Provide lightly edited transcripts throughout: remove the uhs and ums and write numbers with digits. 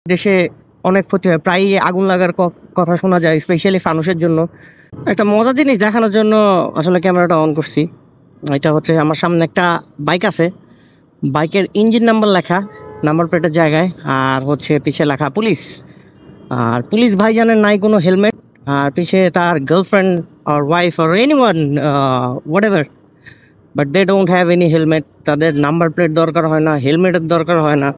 দেশে অনেক ক্ষতি হয়, প্রায়ই আগুন লাগার কথা শোনা যায়, স্পেশালি ফানুসের জন্য। একটা মজার জিনিস দেখানোর জন্য আসলে ক্যামেরাটা অন করছি। এটা হচ্ছে আমার সামনে একটা বাইক আছে, বাইকের ইঞ্জিন নাম্বার লেখা, নাম্বার প্লেটের জায়গায়, আর হচ্ছে পিছে লেখা পুলিশ। আর পুলিশ ভাইজানের নাই কোনো হেলমেট, আর পিছে তার গার্লফ্রেন্ড আর ওয়াইফ আর anyone whatever, but they don't have any helmet. তাদের নাম্বার প্লেট দরকার হয় না, হেলমেটের দরকার হয় না।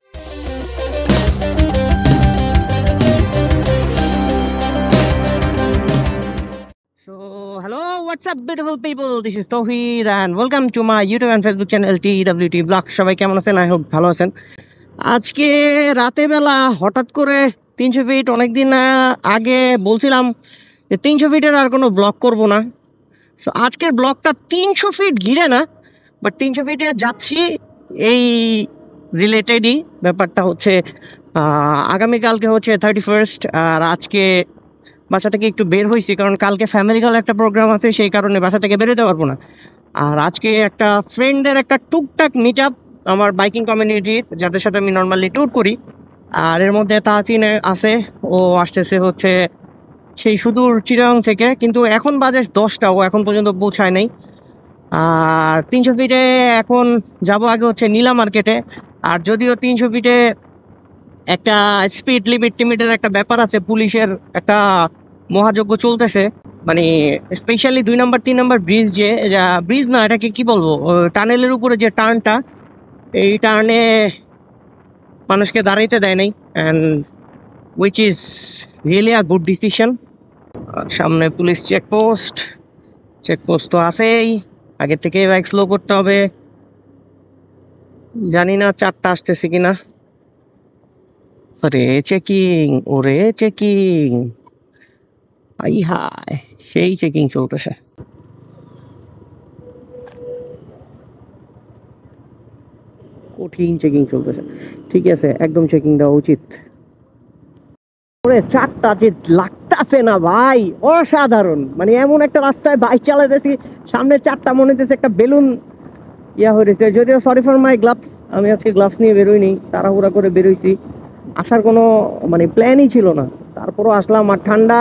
So, hello, what's up, beautiful people? This is Tawheed and welcome to my YouTube and Facebook channel TWT Vlog. সবাই কেমন আছেন? আই হোপ ভালো আছেন। আজকে রাতে বেলা হঠাৎ করে 300 ফিট, অনেকদিন আগে বলছিলাম যে 300 ফিটের আর কোনো ব্লগ করব না। সো আজকের ব্লগটা 300 ফিট ঘিরে না, বাট 300 ফিটে যাচ্ছি এই রিলেটেডই। ব্যাপারটা হচ্ছে আগামীকালকে হচ্ছে 31st, আর আজকে বাসা থেকে একটু বের হয়েছি কারণ কালকে ফ্যামিলিকাল একটা প্রোগ্রাম আছে, সেই কারণে বাসা থেকে বেরোতে পারবো না। আর আজকে একটা ফ্রেন্ডের একটা টুকটাক মিট আপ আমার বাইকিং কমিউনিটির, যাদের সাথে আমি নর্মালি ট্যুর করি। আর এর মধ্যে তাহসিন আছে, ও আসতেছে হচ্ছে সেই সুদূর চিটাগাং থেকে, কিন্তু এখন বাজে 10টা, ও এখন পর্যন্ত পৌঁছায় নাই। আর 300 ফিটে এখন যাব আগে হচ্ছে নীলা মার্কেটে। আর যদিও 300 ফিটে একটা স্পিড লিমিটের একটা ব্যাপার আছে, পুলিশের একটা মহাযজ্ঞ চলতেছে, মানে স্পেশালি 2 নম্বর 3 নম্বর ব্রিজ, যে ব্রিজ না, এটাকে কি বলবো, টানেলের উপরে যে টার্নটা, এই টার্নে মানুষকে দাঁড়াইতে দেয় নাই, and which is really a good decision. সামনে পুলিশ চেকপোস্ট তো আছেই, আগে থেকে বাইক স্লো করতে হবে। জানি না 4টা আসতেছে কিনা। ওরে চেকিং, ওরে চেকিং, আই হায়, সেই চেকিং চলতেছে। কঠিন চেকিং চলতেছে, ঠিক আছে, একদম চেকিং দেওয়া উচিত। ওরে 4টা যে লাগতাছে না ভাই, অসাধারণ। মানে এমন একটা রাস্তায় বাইক চালাতেছি, সামনে 4টা মনে হচ্ছে একটা বেলুন হয়েছে। যদিও সরি ফর মাই গ্লাভস, আমি আজকে গ্লাভস নিয়ে বেরোইনি, তাড়াহুড়া করে বেরোইছি, আসার কোনো মানে প্ল্যানই ছিল না, তারপরও আসলাম। আর ঠান্ডা।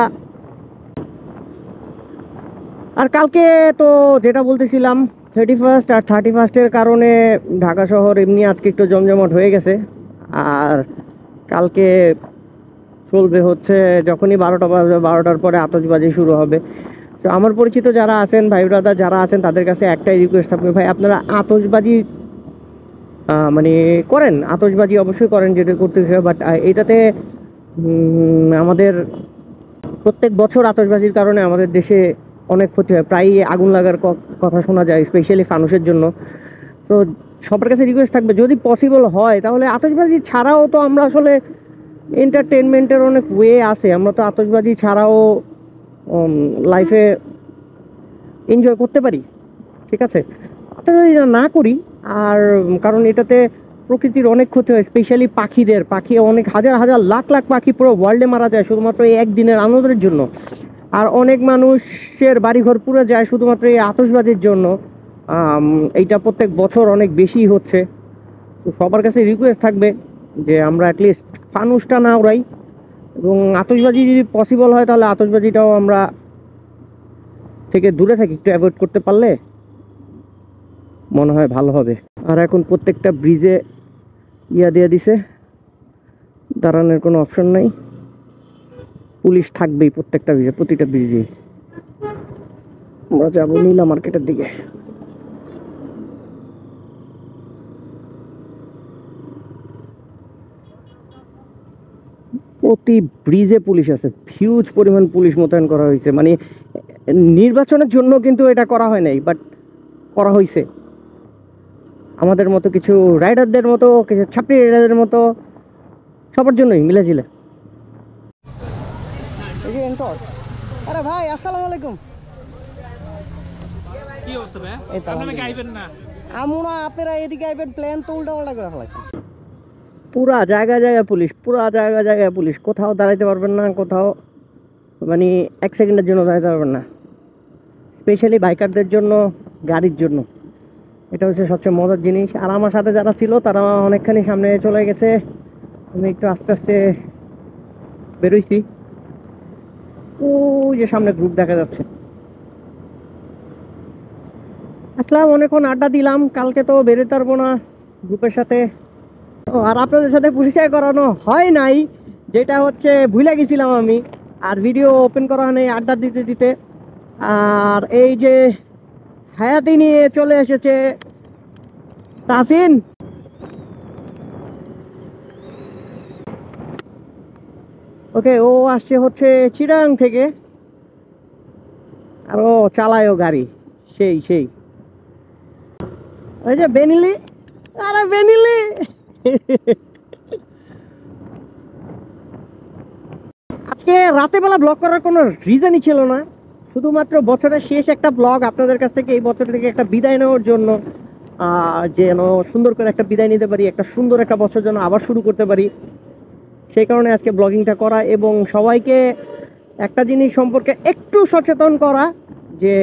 আর কালকে তো যেটা বলতেছিলাম, 31st আর 31st-এর কারণে ঢাকা শহর এমনি আজকে একটু জমজমাট হয়ে গেছে। আর কালকে চলবে হচ্ছে, যখনই 12টা বাজবে, 12টার পরে আতশবাজি শুরু হবে। তো আমার পরিচিত যারা আছেন, ভাই ব্রাদার যারা আছেন, তাদের কাছে একটাই রিকোয়েস্ট থাকবে, ভাই আপনারা আতশবাজি মানে করেন, আতশবাজি অবশ্যই করেন, যেটা করতেছে, বাট এটাতে আমাদের প্রত্যেক বছর আতশবাজির কারণে আমাদের দেশে অনেক ক্ষতি হয়, প্রায়ই আগুন লাগার কথা শোনা যায়, স্পেশালি ফানুসের জন্য। তো সবার কাছে রিকোয়েস্ট থাকবে, যদি পসিবল হয় তাহলে আতশবাজি ছাড়াও তো আমরা আসলে এন্টারটেনমেন্টের অনেক ওয়ে আছে, আমরা তো আতশবাজি ছাড়াও লাইফে এনজয় করতে পারি, ঠিক আছে? আতশবাজি না করি। আর কারণ এটাতে প্রকৃতির অনেক ক্ষতি হয়, স্পেশালি পাখি অনেক হাজার হাজার লাখ লাখ পাখি পুরো ওয়ার্ল্ডে মারা যায় শুধুমাত্র এই একদিনের আনন্দের জন্য। আর অনেক মানুষের বাড়িঘর পুড়ে যায় শুধুমাত্র এই আতশবাজির জন্য। এইটা প্রত্যেক বছর অনেক বেশি হচ্ছে। তো সবার কাছে রিকোয়েস্ট থাকবে যে আমরা অ্যাটলিস্ট ফানুসটা না উড়াই, এবং আতশবাজি যদি পসিবল হয় তাহলে আতশবাজিটাও আমরা থেকে দূরে থাকি, একটু অ্যাভয়েড করতে পারলে মনে হয় ভালো হবে। আর এখন প্রত্যেকটা ব্রিজে দিয়ে দিছে, দাঁড়ানোর কোনো অপশন নাই, পুলিশ থাকবেই প্রত্যেকটা ব্রিজে, প্রতিটা ব্রিজে। আমরা যাবো নীলা মার্কেটের দিকে। প্রতি ব্রিজে পুলিশ আছে, হিউজ পরিমাণ পুলিশ মোতায়েন করা হয়েছে। মানে নির্বাচনের জন্য কিন্তু এটা করা হয় নাই, বাট করা হয়েছে আমাদের মতো কিছু রাইডারদের মতো, কিছু ছাত্রী রাইডারদের মতো, সবার জন্যই মিলেঝিলে। এই যে এন্টর। আরে ভাই আসসালামু আলাইকুম। কি অবস্থা ভাই? এই তো আপনারা কি আইবেন না? আমরা আপনারা এদিকে আইবেন, প্ল্যান তো উল্টা পাল্টা করে ফেলাইছে। পুরা জায়গায় পুলিশ, পুরা জায়গায় পুলিশ, কোথাও দাঁড়াইতে পারবেন না, কোথাও মানে 1 সেকেন্ডের জন্য দাঁড়াইতে পারবেন না, স্পেশালি বাইকারদের জন্য, গাড়ির জন্য। এটা হচ্ছে সবচেয়ে মজার জিনিস। আর আমার সাথে যারা ছিল তারা অনেকখানি সামনে চলে গেছে, আমি একটু আস্তে আস্তে বেরোইছি। ওই যে সামনে গ্রুপ দেখা যাচ্ছে। আসলাম, অনেকক্ষণ আড্ডা দিলাম, কালকে তো বেরোতে পারবো না গ্রুপের সাথে। ও, আর আপনাদের সাথে পরিচয় করানো হয় নাই, যেটা হচ্ছে ভুলে গেছিলাম আমি। আর ভিডিও ওপেন করা নেই আড্ডা দিতে দিতে। আর এই যে হায়াতি নিয়ে চলে এসেছে তাসিন। ওকে, ও আসছে হচ্ছে চিটাগাং থেকে, আর ও চালায়ও গাড়ি। সেই সেই ওই যে বেনিলি, আরে বেনিলি। আজকে রাতে বেলা ব্লগ করার কোনো রিজনই ছিল না, শুধুমাত্র বছরের শেষ একটা ব্লগ আপনাদের কাছ থেকে, এই বছর থেকে একটা বিদায় নেওয়ার জন্য, যেন সুন্দর করে একটা বিদায় নিতে পারি, একটা সুন্দর একটা বছর যেন আবার শুরু করতে পারি, সেই কারণে আজকে ব্লগিংটা করা এবং সবাইকে একটা জিনিস সম্পর্কে একটু সচেতন করা, যে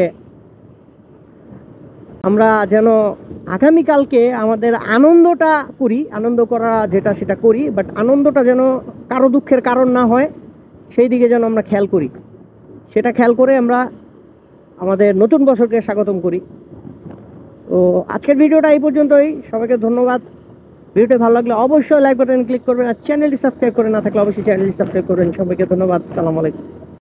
আমরা যেন আগামীকালকে আমাদের আনন্দটা করি, আনন্দ করা যেটা সেটা করি, বাট আনন্দটা যেন কারো দুঃখের কারণ না হয়, সেই দিকে যেন আমরা খেয়াল করি। সেটা খেয়াল করে আমরা আমাদের নতুন বছরকে স্বাগতম করি। তো আজকের ভিডিওটা এই পর্যন্তই, সবাইকে ধন্যবাদ। ভিডিওটা ভালো লাগলে অবশ্যই লাইক বাটন ক্লিক করবেন, আর চ্যানেলটি সাবস্ক্রাইব করে না থাকলে অবশ্যই চ্যানেলটি সাবস্ক্রাইব করবেন। সবাইকে ধন্যবাদ, সালাম আলাইকুম।